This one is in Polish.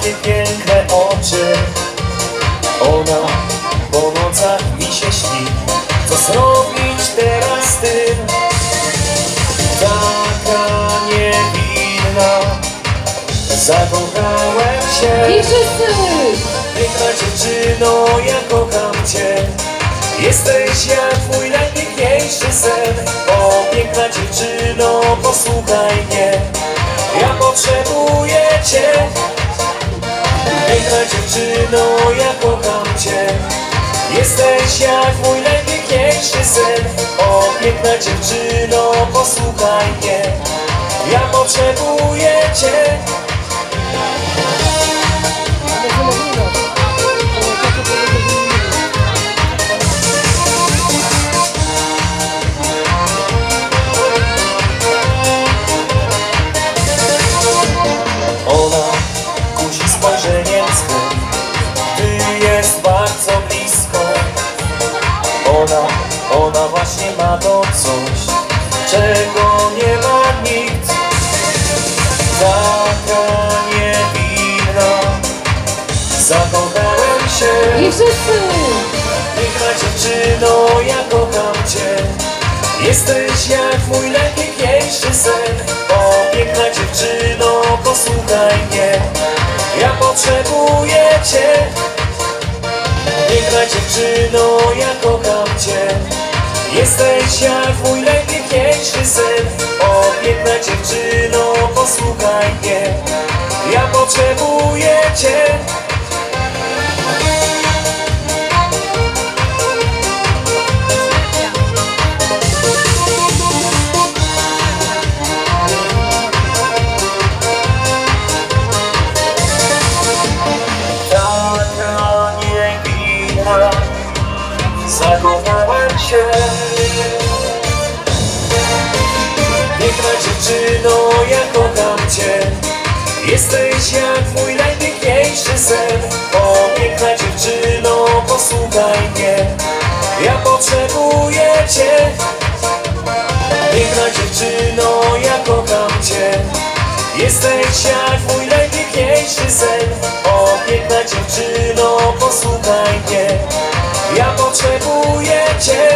takie piękne oczy. Ona po nocach mi się śni. Co zrobić teraz z tym? Taka niewinna, zakochałem się. I wszyscy! Piękna dziewczyno, ja kocham cię. Jesteś jak mój najpiękniejszy sen. O, piękna dziewczyno, posłuchaj mnie. Ja potrzebuję cię. Piękna dziewczyno, ja kocham cię. Jesteś jak mój najpiękniejszy sen. O, piękna dziewczyno, posłuchaj mnie. Ja potrzebuję cię. Ona kusi spojrzeniem swym, gdy jest bardzo blisko. Ona właśnie ma to coś, czego nie ma nikt. Taka niewinna, zakochałem się. I wszyscy! Piękna dziewczyno, ja kocham cię. Jesteś jak mój najpiękniejszy sen. O, piękna dziewczyno, posłuchaj mnie. Ja potrzebuję cię. Piękna dziewczyno, ja kocham cię. Jesteś jak mój najpiękniejszy sen. O, piękna dziewczyno, posłuchaj mnie. Ja potrzebuję cię. Zakochałem się. Piękna dziewczyno, ja kocham cię. Jesteś jak mój najpiękniejszy sen. O, piękna dziewczyno, posłuchaj mnie. Ja potrzebuję cię. Piękna dziewczyno, ja kocham cię. Jesteś jak mój najpiękniejszy sen. O, piękna dziewczyno, posłuchaj mnie. Ja potrzebuję cię.